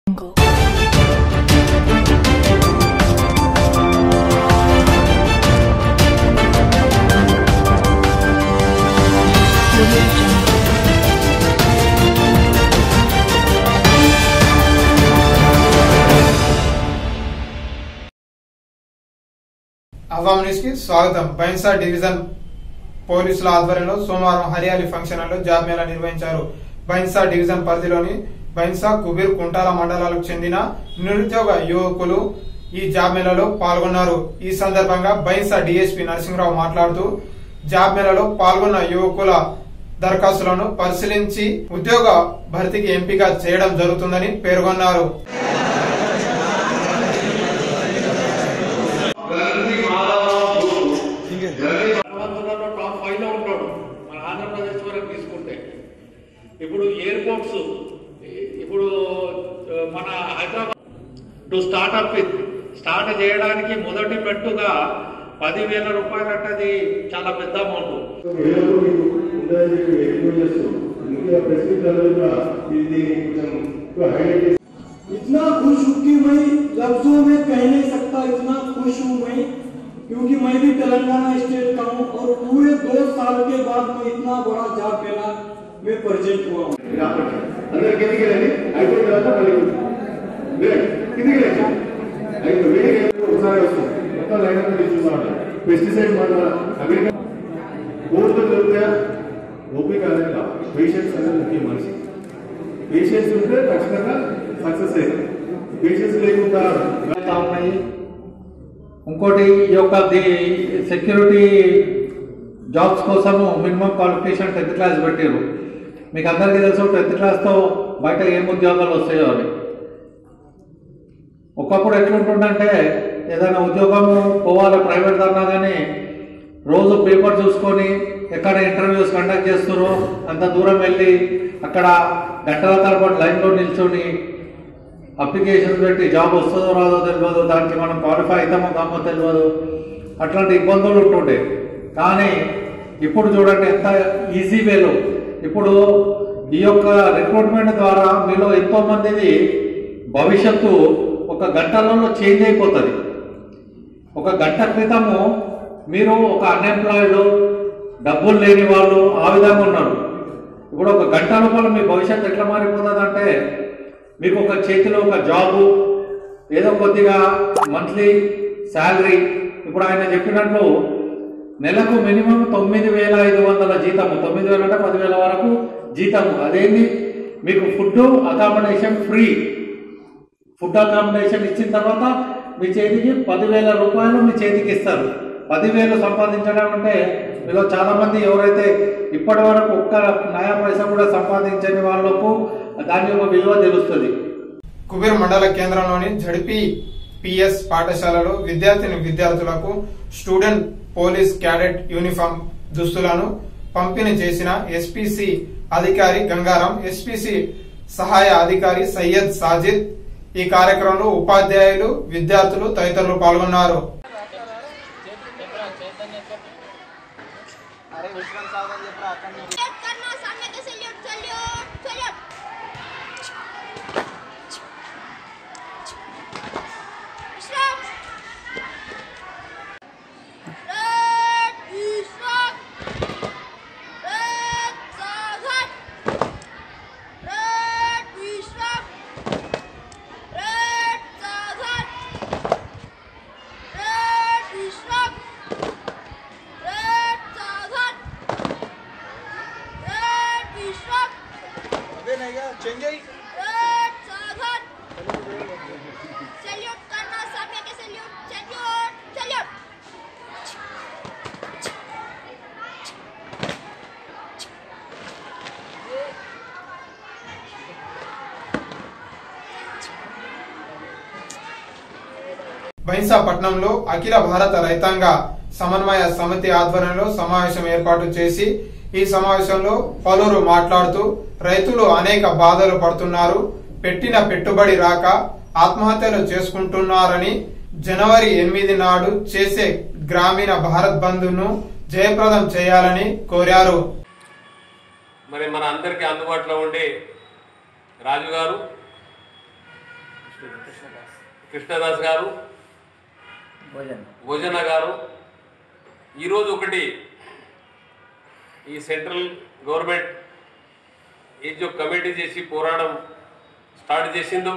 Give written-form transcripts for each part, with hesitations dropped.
Awam news కి స్వాగతం. Bhainsa division పోలీసుల ఆధ్వర్యంలో సోమవారం హరియాలి ఫంక్షన్ హాల్లో జాబ్ మేళా నిర్వహించారు. బైన్సా డివిజన్ పరిధిలోని బైన్సా, కుబీర్, కుంటాల మండలాలకు చెందిన నిరుద్యోగ యువకులు ఈ జాబ్ మేళాలో పాల్గొన్నారు. ఈ సందర్భంగా బైన్సా డీఎస్పీ నరసింహరావు మాట్లాడుతూ జాబ్ మేళాలో పాల్గొన్న యువకుల దరఖాస్తులను పరిశీలించి ఉద్యోగ భర్తీకి ఎంపిక చేయడం జరుగుతుందని పేర్కొన్నారు. ఆంధ్రప్రదేశ్ వరకు తీసుకుంటే ఇప్పుడు ఎయిర్పోర్ట్స్ ఇప్పుడు మన హైదరాబాద్ టు స్టార్ట్ చేయడానికి మొదటి పెట్టుగా 10,000 రూపాయలు అంటే అది చాలా పెద్ద అమౌంట్. इतना खुश हूँ कि मैं लफ्जों में कह नहीं सकता, इतना खुश हूँ मैं, क्योंकि मैं भी तेलंगाना स्टेट का हूँ और पूरे 2 साल के बाद मैं इतना बड़ा जॉब मेला में प्रेजेंट हुआ हूँ. पेस्टिसाइड अमेरिका ओपिक पेशेंट्स मुख्य मनिषि पेशेंट्स ఉంటే ఖచ్చితంగా సక్సెస్ అయ్యింది. పేషెంట్స్ లేకుండా ఉన్నాయి. ఇంకోటి ఈ యొక్క సెక్యూరిటీ జాబ్స్ కోసము మినిమం క్వాలిఫికేషన్ 10th క్లాస్ పెట్టారు. మీకు అందరికీ తెలుసు 10th క్లాస్తో బయట ఏం ఉద్యోగాలు వస్తాయో అని. ఒకప్పుడు ఎట్లుంటుందంటే ఏదైనా ఉద్యోగము పోవాలి ప్రైవేట్ అన్నా కానీ రోజు పేపర్ చూసుకొని ఎక్కడ ఇంటర్వ్యూస్ కండక్ట్ చేస్తారో అంత దూరం వెళ్ళి అక్కడ గంటల తరబడి లైన్లో నిల్చొని అప్లికేషన్స్ పెట్టి జాబ్ వస్తుందో రాదో తెలియదు, దానికి మనం క్వాలిఫై అవుతామో కామో తెలియదు, అట్లాంటి ఇబ్బందులు ఉంటుండే. కానీ ఇప్పుడు చూడండి ఎంత ఈజీ వేలో ఇప్పుడు ఈ యొక్క రిక్రూట్మెంట్ ద్వారా మీలో ఎంతోమందిది భవిష్యత్తు ఒక గంటలలో చేంజ్ అయిపోతుంది. ఒక గంట క్రితము మీరు ఒక అన్ఎంప్లాయిడ్, డబ్బులు లేని వాళ్ళు ఆ విధంగా ఉన్నారు. ఇప్పుడు ఒక గంట లోపల మీ భవిష్యత్తు ఎట్లా మారిపోతుంది అంటే మీకు ఒక చేతిలో ఒక జాబు, ఏదో కొద్దిగా మంత్లీ శాలరీ. ఇప్పుడు ఆయన చెప్పినట్లు నెలకు మినిమం 9,500 జీతము, 9,000 అంటే 10,000 వరకు జీతము. అదేంటి మీకు food accommodation free. Food accommodation ఇచ్చిన తర్వాత మీ చేతికి 10,000 రూపాయలు మీ చేతికి ఇస్తారు. 10,000 సంపాదించడం అంటే మీలో చాలా మంది ఎవరైతే ఇప్పటి వరకు ఒక్క నయా పైసా కూడా సంపాదించని వాళ్లకు దాని యొక్క విలువ తెలుస్తుంది. కుబీర్ మండల కేంద్రంలోని జడిపి పిఎస్ పాఠశాలలో విద్యార్థులకు స్టూడెంట్ పోలీస్ క్యాడెట్ యూనిఫామ్ దుస్తులను పంపిణీ చేసిన ఎస్పీసీ అధికారి గంగారాం, ఎస్పీసీ సహాయ అధికారి సయ్యద్ సాజిద్. ఈ కార్యక్రమంలో ఉపాధ్యాయులు, విద్యార్థులు తదితరులు పాల్గొన్నారు. బైన్సా పట్టణంలో అఖిల భారత రైతాంగ సమన్వయ సమితి ఆధ్వర్యంలో సమావేశం ఏర్పాటు చేసి ఈ సమావేశంలో పలువురు మాట్లాడుతూ రైతులు అనేక బాధలు పడుతున్నారు, పెట్టిన పెట్టుబడి రాక ఆత్మహత్యలు చేసుకుంటున్నారని, జనవరి 8 నాడు చేసే గ్రామీణ భారత్ బంద్ ను జయప్రదం చేయాలని కోరారు. మరి మన అందరికీ అందుబాటులో ఉండే రాజు గారు కృష్ణదాస్ గారు, భోజన గారు ఈరోజు ఒకటి ఈ సెంట్రల్ గవర్నమెంట్ ఏ जो కమిటీ చేసి పోరాటం స్టార్ట్ చేసిందో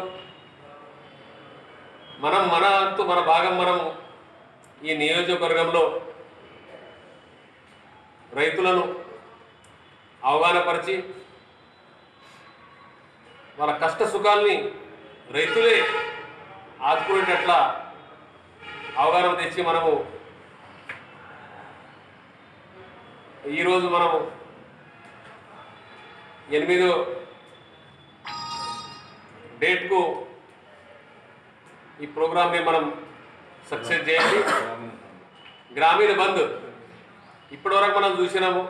మనం మన అంతు మన భాగం మనం ఈ నియోజకవర్గంలో రైతులను అవగాహనపరిచి వాళ్ళ కష్ట సుఖాల్ని రైతులే ఆదుకునేటట్ల అవగాహన తెచ్చి మనము ఈరోజు మనము 8వ డేట్కు ఈ ప్రోగ్రామ్ని మనం సక్సెస్ చేయాలి. గ్రామీణ బంద్ ఇప్పటివరకు మనం చూసినాము.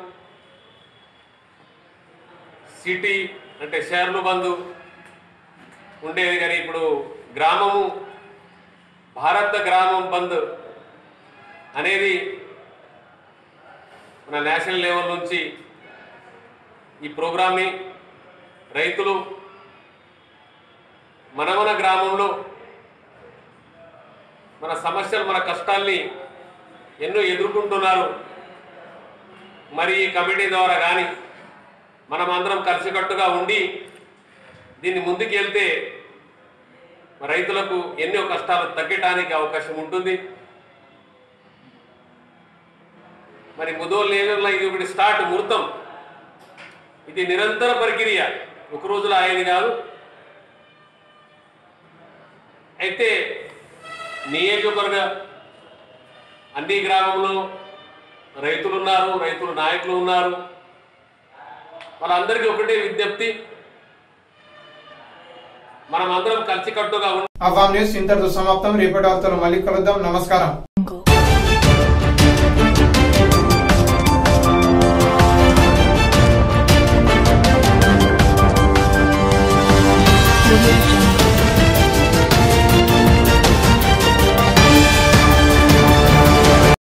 సిటీ అంటే షహర్లు బంద్ ఉండేది, కానీ ఇప్పుడు గ్రామము భారత గ్రామం బంద్ అనేది మన నేషనల్ లెవెల్ నుంచి ఈ ప్రోగ్రామ్ని రైతులు మన గ్రామంలో మన సమస్యలు మన కష్టాల్ని ఎన్నో ఎదుర్కొంటున్నారు. మరి ఈ కమిటీ ద్వారా కానీ మనం అందరం కలిసికట్టుగా ఉండి దీన్ని ముందుకు వెళ్తే రైతులకు ఎన్నో కష్టాలు తగ్గడానికి అవకాశం ఉంటుంది. మరి ముదోల్ నియోజకవర్గంలో ఇది ఒకటి స్టార్ట్ ముహూర్తం. ఇది నిరంతర ప్రక్రియ, ఒక రోజులో అయ్యేది కాదు. అయితే నియోజకవర్గ అన్ని గ్రామంలో రైతులు ఉన్నారు, రైతుల నాయకులు ఉన్నారు. వాళ్ళందరికీ ఒకటే విజ్ఞప్తి, మనం అందరం కలిసికట్టుగా అవామ్ న్యూస్ ఇంతటితో సమాప్తం. రేపటి వార్తలు మళ్ళీ కలుద్దాం. నమస్కారం.